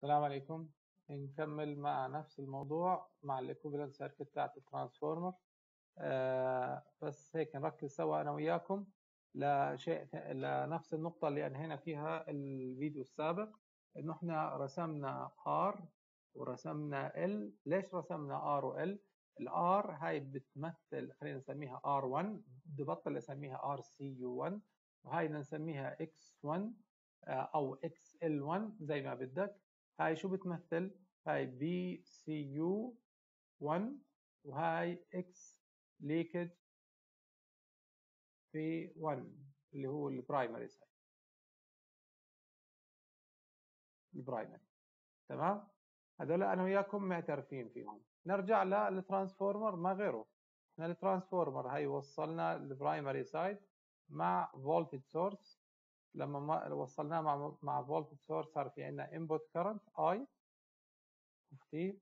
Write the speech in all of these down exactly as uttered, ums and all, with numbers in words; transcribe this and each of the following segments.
السلام عليكم. نكمل مع نفس الموضوع مع الايكوفالنت سيركت بتاعت الترانسفورمر. آه بس هيك نركز سوا انا وياكم لشيء لنفس النقطة اللي انهينا فيها الفيديو السابق، انه احنا رسمنا R ورسمنا L. ليش رسمنا R و L؟ الار هاي بتمثل، خلينا نسميها آر واحد، بدي بطل اسميها آر سي يو واحد، وهاي بدنا نسميها إكس واحد او إكس إل واحد زي ما بدك. هاي شو بتمثل؟ هاي بي سي يو واحد، وهاي اكس ليكج في واحد اللي هو البرايمري سايد، البرايمري. تمام؟ هذول انا وياكم معترفين فيهم. نرجع للترانسفورمر ما غيره. احنا الترانسفورمر هاي وصلنا البرايمري سايد مع فولتج سورس. لما وصلناه مع مع فولتج سورس صار في عندنا انبوت كرنت اي اوف تي،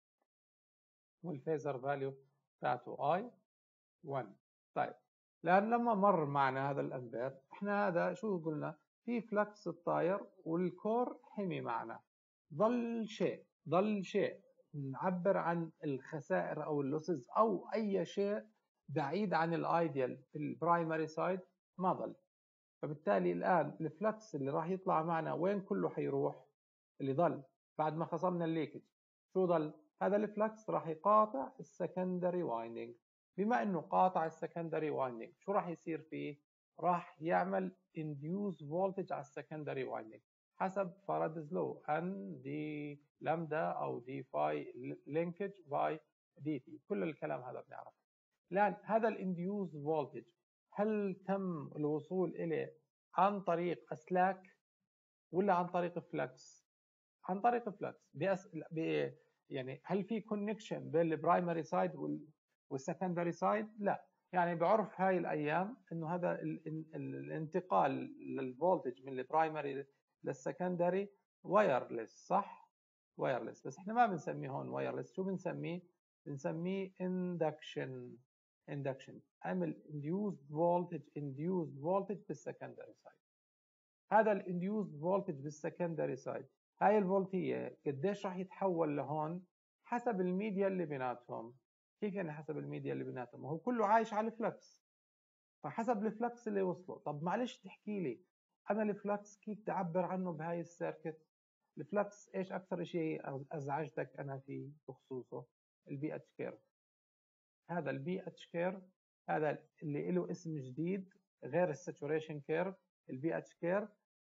والفيزر فاليو بتاعته اي واحد. طيب، لأن لما مر معنا هذا الأمبير، احنا هذا شو قلنا؟ في فلكس الطاير والكور حمي معنا. ظل شيء ظل شيء نعبر عن الخسائر أو اللوسز أو أي شيء بعيد عن الايديال في البرايمري سايد ما ظل. فبالتالي الآن الفلكس اللي راح يطلع معنا وين كله حيروح؟ اللي ظل بعد ما خصمنا الليكج شو ظل؟ هذا الفلكس راح يقاطع السكندري وايندنج. بما انه قاطع السكندري وايندنج، شو راح يصير فيه؟ راح يعمل induce voltage على السكندري وايندنج حسب فارادايز لو، ان دي لامدا او دي فاي لينكج باي دي تي. كل الكلام هذا بنعرفه. الان هذا الانديوز فولتج هل تم الوصول اليه عن طريق اسلاك ولا عن طريق فلكس؟ عن طريق فلكس. بأس... ب... يعني هل في كونكشن بين البرايمري سايد وال... والسكندري سايد؟ لا. يعني بعرف هاي الايام انه هذا ال... ال... الانتقال للفولتج من البرايمري للسكندري وايرلس، صح؟ وايرلس. بس احنا ما بنسميه هون وايرلس. شو بنسميه؟ بنسميه اندكشن. اندكشن عمل induced voltage induced voltage بالسكندري سايد. هذا الانديوزد فولتج بالسكندري سايد، هاي الفولتيه قديش راح يتحول لهون؟ حسب الميديا اللي بيناتهم. كيف يعني حسب الميديا اللي بيناتهم؟ هو كله عايش على الفلكس، فحسب الفلكس اللي وصله. طب معلش تحكي لي انا الفلكس كيف تعبر عنه بهاي السيركت؟ الفلكس ايش اكثر شيء ازعجتك انا فيه بخصوصه؟ البي اتش كيرف. هذا البي اتش كيرف هذا اللي له اسم جديد غير الساتوريشن كيرف. البي اتش كيرف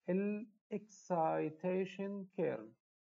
الاكسايتيشن كيرف.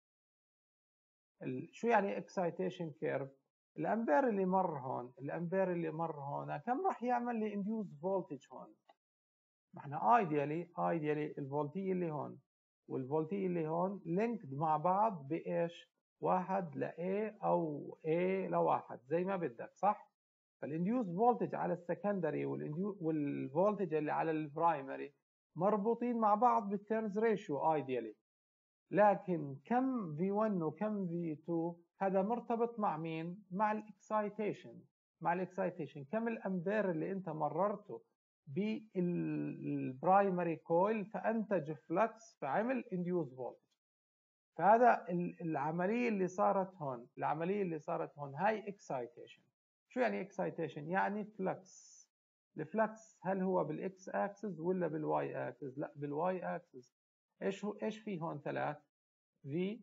شو يعني اكسايتيشن كيرف؟ الامبير اللي مر هون، الامبير اللي مر هون كم راح يعمل لي انديوز فولتج هون؟ ما احنا ايديالي ايديالي الفولتيه اللي هون والفولتيه اللي هون لينكد مع بعض بايش؟ واحد ل A او A لواحد زي ما بدك، صح؟ فالانديوز فولتج على السكندري والفولتج اللي على البرايمري مربوطين مع بعض بالتيرنز ريشيو ايديالي. لكن كم في واحد وكم في اثنين هذا مرتبط مع مين؟ مع الاكسايتيشن. مع الاكسايتيشن كم الامبير اللي انت مررته بالبرايمري كويل فانتج فلكس فعمل انديوز فولتج. فهذا العمليه اللي صارت هون، العمليه اللي صارت هون هاي اكسايتيشن. شو يعني اكسايتيشن؟ يعني فلكس. الفلكس هل هو بالاكس اكسس ولا بالواي اكسس؟ لا، بالواي اكسس. ايش هو ايش في هون؟ ثلاث في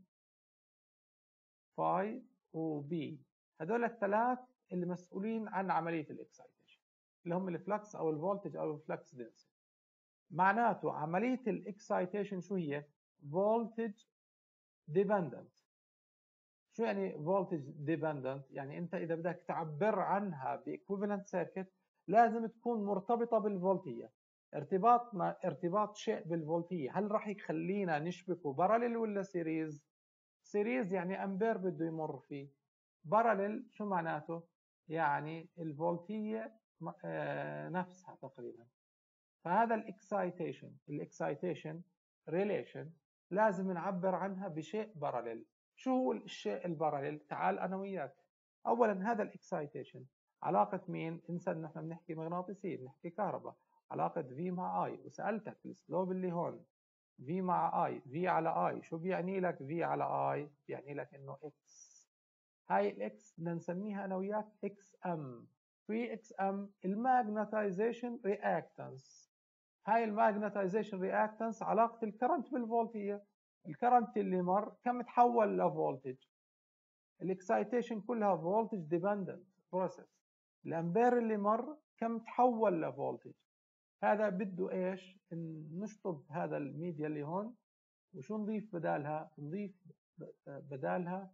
فاي وبي. هذول الثلاث اللي مسؤولين عن عمليه الاكسايتيشن، اللي هم الفلكس او الفولتج او الفلكس دنسيتي. معناته عمليه الاكسايتيشن شو هي؟ فولتج ديبندنت. شو يعني فولتج ديبندنت؟ يعني انت اذا بدك تعبر عنها بايكوفالنت سيركت لازم تكون مرتبطه بالفولتيه. ارتباط ما ارتباط شيء بالفولتيه، هل راح يخلينا نشبكه باراليل ولا سيريز؟ سيريز يعني امبير بده يمر فيه. باراليل شو معناته؟ يعني الفولتيه نفسها تقريبا. فهذا الاكسايتيشن الاكسايتيشن ريليشن لازم نعبر عنها بشيء باراليل. شو هو الشيء الباراليل؟ تعال انا وياك. اولا هذا الاكسايتيشن علاقه مين؟ انسى انه احنا بنحكي مغناطيسيه، بنحكي كهرباء. علاقه في مع اي، وسالتك السلوب اللي هون في مع اي، في على اي، شو بيعني لك في على اي؟ بيعني لك انه اكس. هاي الاكس بدنا نسميها انا وياك اكس ام. في اكس ام الماجنتايزيشن رياكتنس. هاي الماجنتايزيشن رياكتنس علاقه الكرنت بالفولتيه. الكرنت اللي مر كم تحول لفولتج. الاكسايتيشن كلها فولتج ديبندنت بروسيس. الامبير اللي مر كم تحول لفولتج. هذا بده ايش؟ نشطب هذا الميديا اللي هون، وشو نضيف بدالها؟ نضيف بدالها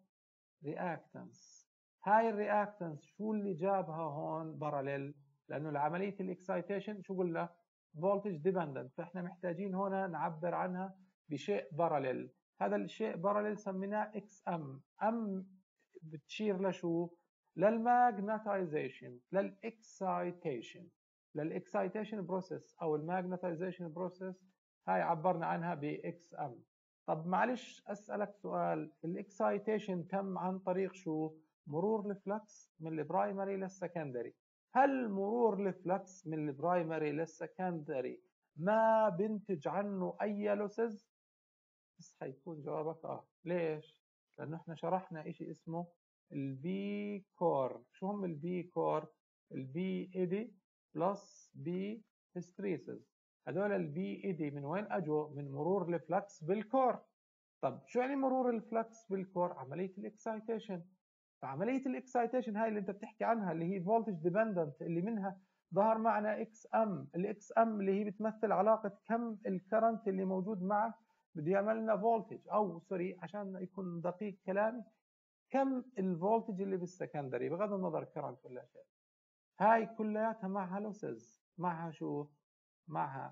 رياكتنس. هاي الرياكتنس شو اللي جابها هون باراليل؟ لانه العمليه الاكسايتيشن شو قلنا؟ فولتج ديبندنت، فاحنا محتاجين هون نعبر عنها بشيء باراليل. هذا الشيء باراليل سميناه اكس ام. ام بتشير لشو؟ للماجنتايزيشن، للاكسايتيشن، للاكسايتيشن بروسيس او الماجنتايزيشن بروسيس. هاي عبرنا عنها باكس ام. طب معلش اسالك سؤال، الاكسايتيشن تم عن طريق شو؟ مرور الفلكس من البرايمري للسكندري. هل مرور الفلكس من البرايمري للسكندري ما بنتج عنه اي لوسز؟ بس حيكون جوابك اه. ليش؟ لانه احنا شرحنا اشي اسمه البي كور. شو هم البي كور؟ البي ايدي بلس بي هيستريسز. هذول البي ايدي من وين اجوا؟ من مرور الفلكس بالكور. طب شو يعني مرور الفلكس بالكور؟ عمليه الاكسايتيشن. فعمليه الاكسايتيشن هاي اللي انت بتحكي عنها اللي هي فولتج ديبندنت، اللي منها ظهر معنا اكس ام. الاكس ام اللي هي بتمثل علاقه كم الكرنت اللي موجود معك بده يعمل لنا فولتج، او سوري عشان يكون دقيق كلامي، كم الفولتج اللي بالسكندري بغض النظر كرنت ولا شيء. هاي كلياتها معها لوسز. معها شو؟ معها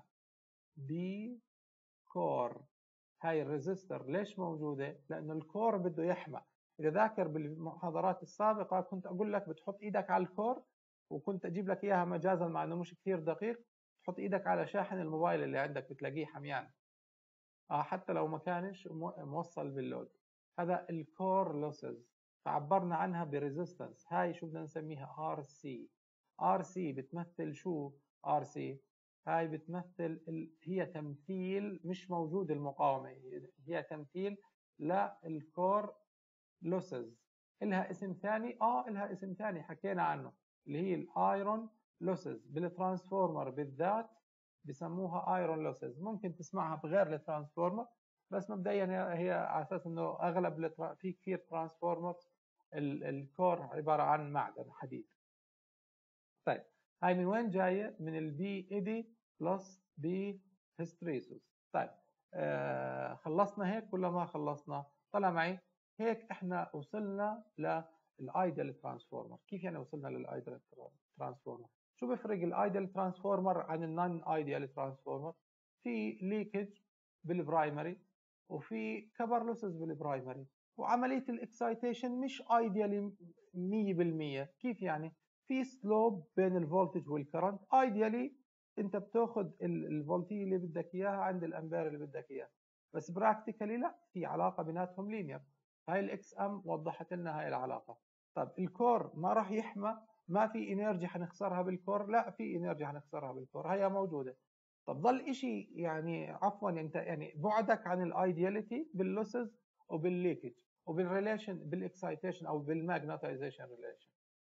بي كور. هاي الريزستور ليش موجوده؟ لانه الكور بده يحمى. اذا ذاكر بالمحاضرات السابقه كنت اقول لك بتحط ايدك على الكور، وكنت اجيب لك اياها مجازا مع انه مش كثير دقيق. تحط ايدك على شاحن الموبايل اللي عندك بتلاقيه حميان، اه حتى لو ما كانش موصل باللود. هذا الكور لوسز، فعبرنا عنها بريزيستنس. هاي شو بدنا نسميها؟ ار سي. ار سي بتمثل شو؟ ار سي هاي بتمثل ال... هي تمثيل، مش موجود المقاومه، هي تمثيل للكور لوسز. إلها اسم ثاني؟ اه إلها اسم ثاني حكينا عنه، اللي هي الايرون لوسز. بالترانسفورمر بالذات بسموها ايرون لوسز. ممكن تسمعها بغير الترانسفورمر، بس مبدئيا هي على اساس انه اغلب الترا... في كثير ترانسفورمرز الكور عباره عن معدن حديد. طيب هاي من وين جايه؟ من البي ايدي بلس بي هيستريسوس. طيب آه خلصنا هيك ولا ما خلصنا؟ طلع معي هيك احنا وصلنا للايدل ترانسفورمر. كيف يعني وصلنا للايدل ترانسفورمر؟ شو بيفرق الايدل ترانسفورمر عن النون ايدل ترانسفورمر؟ في ليكج بالبرايمري، وفي كبر لوسز بالبرايمري، وعمليه الاكسايتيشن مش ايديالي مية بالمية. كيف يعني؟ في سلوب بين الفولتج والكرنت. ايديالي انت بتاخذ الفولتيه اللي بدك اياها عند الامبير اللي بدك اياه، بس براكتيكالي لا، في علاقه بيناتهم لينير. هاي الاكس ام وضحت لنا هاي العلاقه. طب الكور ما راح يحمى؟ ما في انرجي حنخسرها بالكور؟ لا، في انرجي حنخسرها بالكور، هي موجوده. طب ضل اشي يعني عفوا انت يعني بعدك عن الايدياليتي باللوسز وبالليكج وبالريليشن بالاكسايتيشن او بالماجنتايزيشن ريليشن.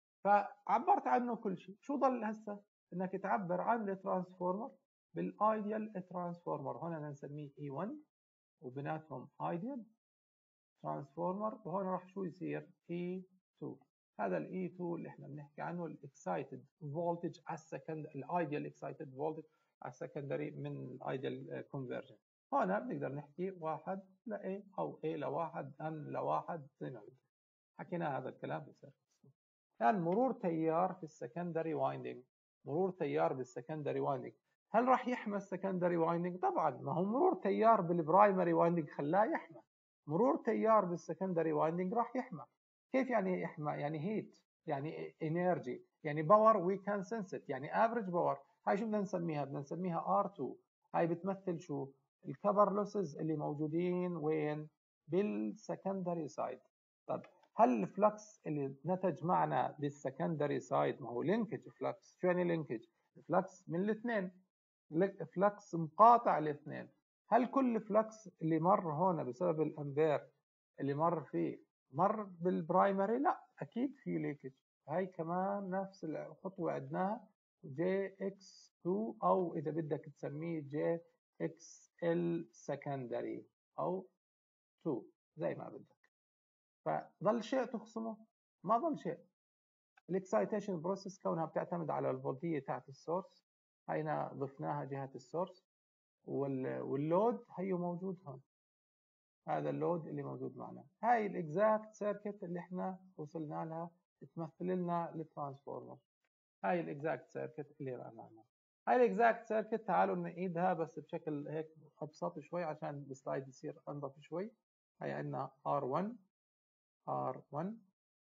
فعبرت عنه كل شيء. شو ضل هسه؟ انك تعبر عن الترانسفورمر بالايديال ترانسفورمر. هون بدنا نسميه اي واحد وبيناتهم ايديال ترانسفورمر، وهون راح شو يصير؟ اي اثنين. هذا الاي اثنين اللي احنا بنحكي عنه الاكسايتد فولتج على السكند، الايديال اكسايتد فولتج على السكندري من الايديال كونفرجن. هون بنقدر نحكي واحد ل A او A لواحد N لواحد زي ما بدنا. حكينا هذا الكلام بصير. الآن مرور تيار في السكندري وايندنج. مرور تيار بالسكندري وايندنج، هل راح يحمى السكندري وايندنج؟ طبعا، ما هو مرور تيار بالبرايمري وايندنج خلاه يحمى. مرور تيار بالسكندري وايندنج راح يحمى. كيف يعني يحمى؟ يعني هيت، يعني انرجي، يعني باور وي كان سنس ات، يعني افريج باور. هاي شو بدنا نسميها؟ بدنا نسميها ار اثنين. هاي بتمثل شو؟ الكبر لوسز اللي موجودين وين؟ بالسكندري سايد. طب هل الفلكس اللي نتج معنا بالسكندري سايد ما هو لينكج فلكس؟ شو يعني لينكج؟ فلكس من الاثنين، فلكس مقاطع الاثنين. هل كل فلكس اللي مر هنا بسبب الامبير اللي مر فيه مر بالبرايمري؟ لا، اكيد في ليكج. هاي كمان نفس الخطوه عدناها جي اكس تو، او اذا بدك تسميه جي اكس ال سكندري او تو زي ما بدك. فضل شيء تخصمه؟ ما ضل شيء. الاكسايتيشن بروسيس كونها بتعتمد على الفولتيه تاعت السورس، هينا ضفناها جهه السورس، واللود هيو موجود هون، هذا اللود اللي موجود معنا. هاي الاكزاكت سيركت اللي احنا وصلنا لها تمثل لنا الترانسفورمر. هاي الاكزاكت سيركت اللي معنا. هاي الاكزاكت سيركت تعالوا نعيدها بس بشكل هيك ابسط شوي عشان السلايد يصير انظف شوي. هاي عندنا آر واحد آر واحد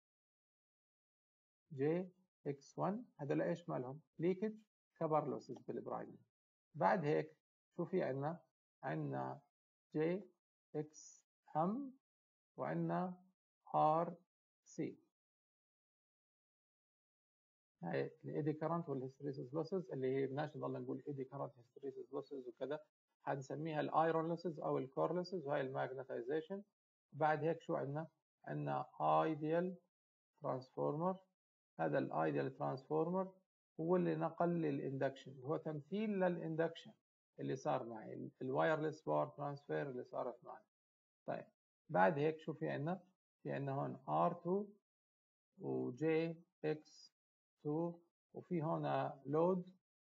جي اكس واحد، هذول ايش مالهم؟ ليكج كبر لوسز بالبرايمري. بعد هيك شو في عندنا؟ عندنا جي اكس ام وعندنا ار سي. هاي الايدي كرنت والهستريسيس لوسز اللي هي بدناش نضل نقول ايدي كرنت هستريسيس لوسز وكذا، حنسميها الايرون لوسز او الكور لوسز، وهي الماجنتايزيشن. بعد هيك شو عندنا؟ عندنا ايديال ترانسفورمر. هذا الايديال ترانسفورمر هو اللي نقل لي الاندكشن، هو تمثيل للاندكشن اللي صار معي، الوايرلس باور ترانسفير اللي صارت معي. طيب بعد هيك شو في عندنا؟ في عندنا هون آر تو وجي اكس تو، وفي هون لود.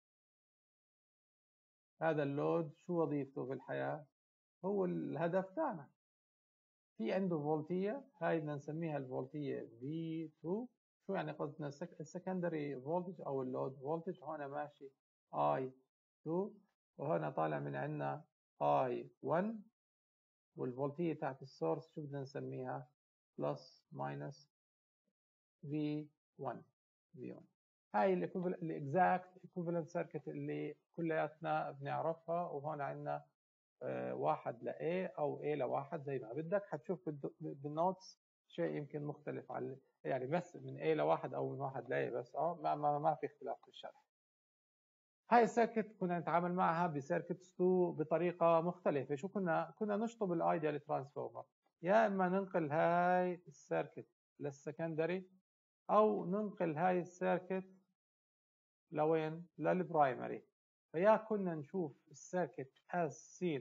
هذا اللود شو وظيفته في الحياة؟ هو الهدف تاعنا. في عنده فولتية، هاي بدنا نسميها الفولتية في تو. شو يعني قصدنا؟ السكندري فولتج او اللود فولتج. هون ماشي اي تو، وهنا طالع من عندنا اي واحد، والفولتية تاعت السورس شو بدنا نسميها؟ بلس ماينس في واحد في واحد. هاي الاكزاكت ايكوفالنت سيركت اللي كلياتنا بنعرفها. وهون عندنا آه واحد ل A او A لواحد زي ما بدك. حتشوف بالنوتس شيء يمكن مختلف عن يعني بس من A لواحد او من واحد ل A بس. اه ما, ما, ما في اختلاف في الشرح. هاي السيركت كنا نتعامل معها بسيركت ستو بطريقة مختلفة. شو كنا كنا نشطب الايديال ترانسفورمر، يا اما ننقل هاي السيركت للسكندري او ننقل هاي السيركت لوين؟ للبرايمري. فيا كنا نشوف السيركت as seen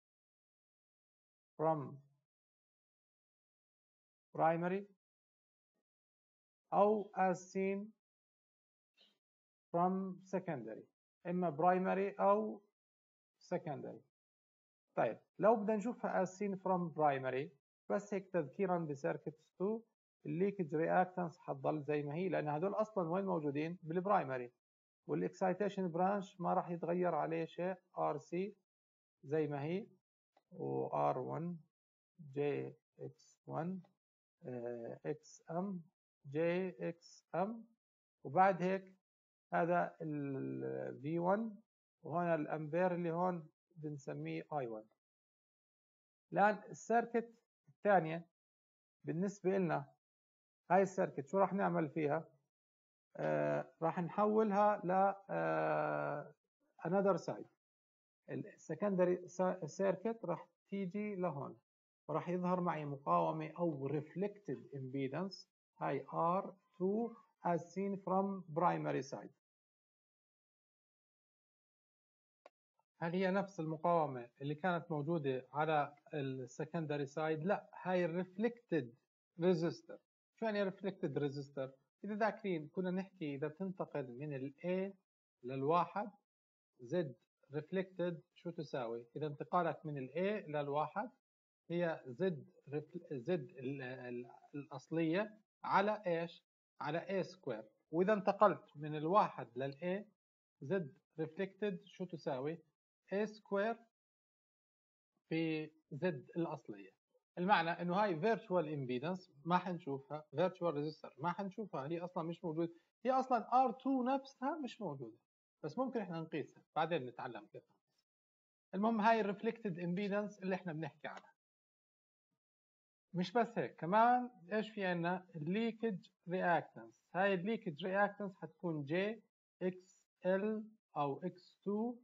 from primary او as seen from secondary، اما برايمري او secondary. طيب لو بدنا نشوفها as seen from primary، بس هيك تذكيرا بسيركت ستو، الليكج رياكتنس حتضل زي ما هي، لان هدول اصلا وين موجودين؟ بالبرايمري. والاكسايتيشن برانش ما راح يتغير عليه شيء، ار سي زي ما هي، و آر واحد جي اكس واحد اكس ام جي اكس ام. وبعد هيك هذا ال في واحد، وهنا الامبير اللي هون بنسميه اي واحد. الان السيركت الثانيه بالنسبه لنا، هاي السيركت شو راح نعمل فيها؟ آه راح نحولها ل آه another side. السكندري سيركت راح تيجي لهون، وراح يظهر معي مقاومة أو reflected impedance، هاي آر تو as seen from primary side. هل هي نفس المقاومة اللي كانت موجودة على السكندري سايد؟ لا، هاي الريفلكتد ريزيستور. شو يعني ريفلكتد ريزيستور؟ إذا ذاكرين كنا نحكي إذا بتنتقل من ال A للواحد، Z reflected شو تساوي؟ إذا انتقالك من ال A للواحد هي زد زد الأصلية على إيش؟ على A سكوير. وإذا انتقلت من الواحد للA، زد ريفلكتد شو تساوي؟ A سكوير في زد الأصلية. المعنى إنه هاي فيرتشوال امبيدنس ما حنشوفها، فيرتشوال ريزيستور ما حنشوفها، هي أصلا مش موجود، هي أصلا آر تو نفسها مش موجودة، بس ممكن إحنا نقيسها بعدين نتعلم كيف. المهم هاي الريفلكتد امبيدنس اللي إحنا بنحكي عنها. مش بس هيك، كمان ايش في عندنا؟ الليكج رياكتنس. هاي الليكج رياكتنس حتكون جي اكس ال او اكس تو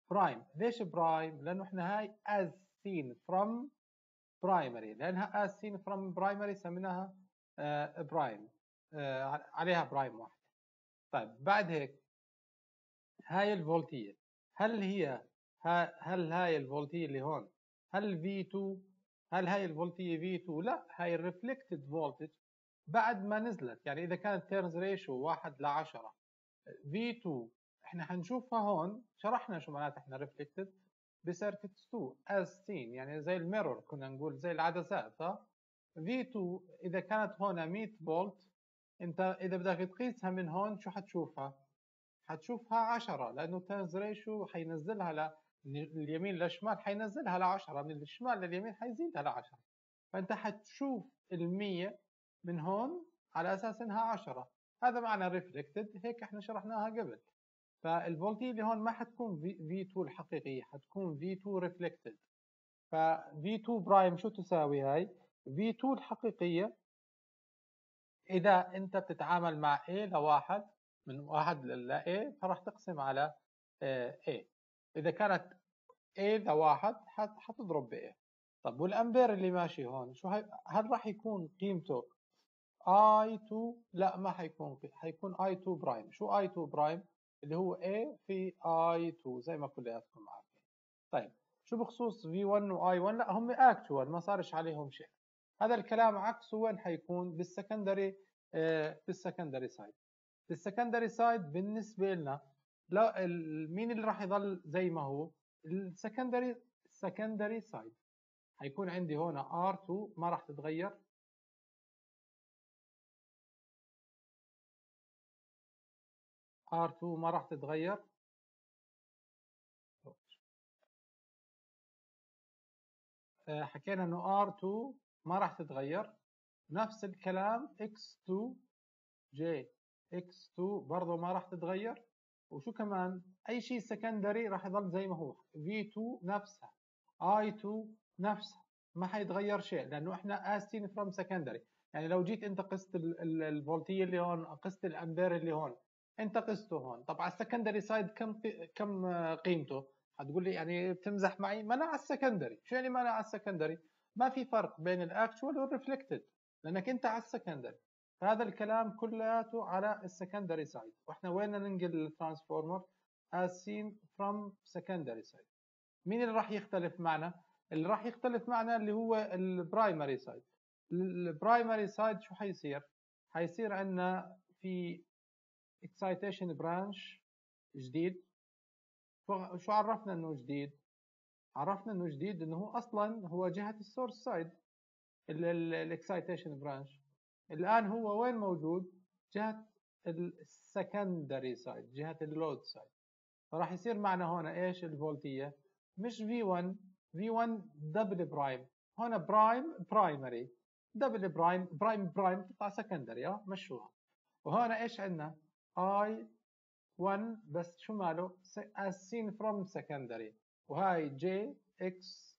برايم. ليش برايم؟ لانه احنا هاي as seen from primary، لانها as seen from primary سميناها برايم، آه آه عليها برايم واحد. طيب بعد هيك هاي الفولتية، هل هي هل هاي الفولتية اللي هون هل في تو؟ هل هاي الفولتية في تو؟ لا، هاي الريفلكتد فولتج بعد ما نزلت. يعني إذا كانت تيرنز ريشيو واحد لعشرة في تو، احنا حنشوفها هون. شرحنا شو معناتها احنا ريفلكتد بسيركت تو as seen، يعني زي الميرور، كنا نقول زي العدسات. ها في تو إذا كانت هون مية فولت، انت إذا بدك تقيسها من هون شو حتشوفها؟ حتشوفها عشرة، لانه تيرنز ريشيو حينزلها من اليمين للشمال، حينزلها ل عشرة، من الشمال لليمين حيزيدها ل عشرة. فانت حتشوف ال مية من هون على اساس انها عشرة. هذا معنى ريفلكتد، هيك احنا شرحناها قبل. فالفولتيه اللي هون ما حتكون في تو الحقيقيه، حتكون في تو ريفلكتد. ف في تو برايم شو تساوي هاي؟ في تو الحقيقيه اذا انت بتتعامل مع A لواحد، من واحد ل A، فراح تقسم على A. إذا كانت A لواحد حتضرب ب A. طب والأمبير اللي ماشي هون شو هي؟ هل راح يكون قيمته آي تو؟ لا، ما حيكون، حيكون آي تو برايم. شو آي تو برايم؟ اللي هو A في آي تو زي ما كلياتكم عارفين. طيب شو بخصوص في ون و آي ون؟ لا، هم اكتوال، ما صارش عليهم شيء. هذا الكلام عكسه وين حيكون؟ بالسكندري، آه بالسكندري سايد. بالسكندري سايد بالنسبه لنا، لا، مين اللي راح يضل زي ما هو؟ السكندري السكندري سايد. حيكون عندي هنا آر تو ما راح تتغير، آر تو ما راح تتغير. حكينا انه آر تو ما راح تتغير. نفس الكلام إكس تو جي إكس تو برضه ما راح تتغير. وشو كمان؟ اي شيء سكندري راح يضل زي ما هو. في تو نفسها، آي تو نفسها، ما حيتغير شيء، لانه احنا قاسين فروم سكندري. يعني لو جيت انت قست الفولتيه اللي هون، قست الامبير اللي هون، انت قسته هون. طب على السكندري سايد كم كم قيمته؟ حتقول لي يعني بتمزح معي؟ ما انا على السكندري. شو يعني ما انا على السكندري؟ ما في فرق بين الاكتوال والريفلكتد، لانك انت على السكندري. هذا الكلام كلياته على السكندري سايد. واحنا وين ننقل الترانسفورمر؟ as seen from secondary side. مين اللي راح يختلف معنا؟ اللي راح يختلف معنا اللي هو البرايمري سايد. البرايمري سايد شو حيصير؟ حيصير عندنا في excitation branch جديد. شو عرفنا انه جديد؟ عرفنا انه جديد انه هو اصلا هو جهة السورس سايد، الاكسايتيشن برانش. الان هو وين موجود؟ جهة السكندري سايد، جهة اللود سايد. فراح يصير معنا هنا ايش الفولتية؟ مش في ون، في ون دبل برايم، هنا برايم برايمري، دبل برايم برايم برايم تطلع سكندري. اه مشوها. وهنا ايش عندنا؟ اي ون بس شو ماله؟ as seen from secondary. وهاي جي اكس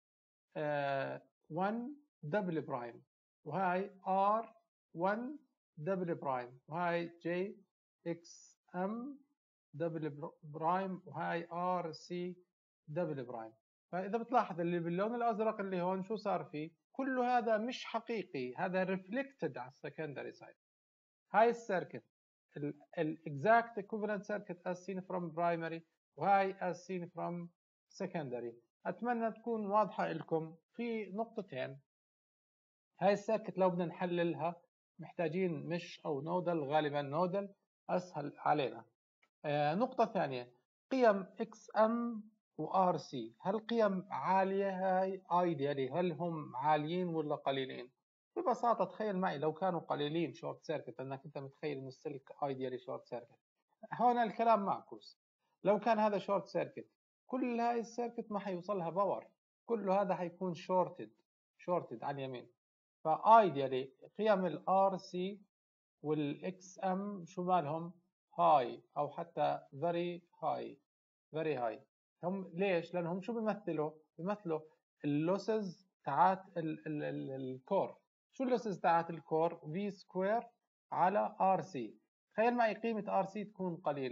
ون دبل برايم، وهاي ار ون دبل برايم، وهاي جي اكس ام دبل برايم، وهاي ار سي دبل برايم. فاذا بتلاحظ اللي باللون الازرق اللي هون شو صار فيه؟ كله هذا مش حقيقي، هذا ريفلكتد على السكندري سايد. هاي السيركت الاكزاكت equivalent circuit as seen from primary، وهاي as seen from secondary. اتمنى تكون واضحه لكم. في نقطتين، هاي السيركت لو بدنا نحللها محتاجين مش او نودل، غالبا نودل اسهل علينا. آه نقطة ثانية، قيم اكس ام وار سي، هل قيم عالية هاي ايديالي؟ هل هم عاليين ولا قليلين؟ ببساطة تخيل معي لو كانوا قليلين شورت سيركت، انك انت متخيل ان السلك ايديالي شورت سيركت، هون الكلام معكوس. لو كان هذا شورت سيركت، كل هاي السيركت ما حيوصلها باور، كل هذا حيكون شورتد شورتد على اليمين. فايديالي قيم الار سي والاكس ام شو مالهم؟ هاي او حتى فيري هاي، فيري هاي. هم ليش؟ لانهم شو بيمثلوا؟ بيمثلوا اللوسز تاعت الكور. شو اللوسز تاعت الكور؟ في سكوير على ار سي. تخيل معي قيمة ار سي تكون قليلة،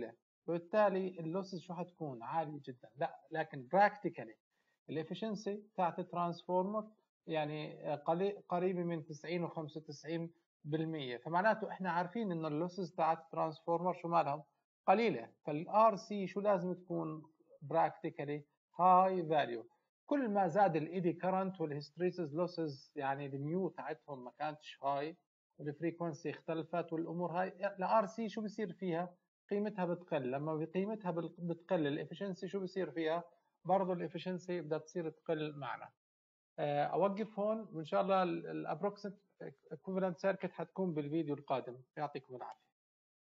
فبالتالي اللوسز شو حتكون عالية جدا. لا لكن براكتيكالي الافشنسي تاعت الترانسفورمر يعني قريبة من تسعين و خمسة وتسعين بالمية، فمعناته احنا عارفين انه اللوسز تاعت الترانسفورمر شو مالهم قليلة، فالار سي شو لازم تكون براكتيكالي هاي فاليو. كل ما زاد الايدي كرنت والهستريسيس لوسز يعني الميو تاعتهم ما كانتش هاي والفريكونسي اختلفت والامور هاي، الار سي شو بصير فيها؟ قيمتها بتقل. لما قيمتها بتقل الافشنسي شو بصير فيها؟ برضه الافشنسي بدها تصير تقل معنا. اوقف هون وان شاء الله الابروكسيمت ايكوفالنت سيركت حتكون بالفيديو القادم. يعطيكم العافيه.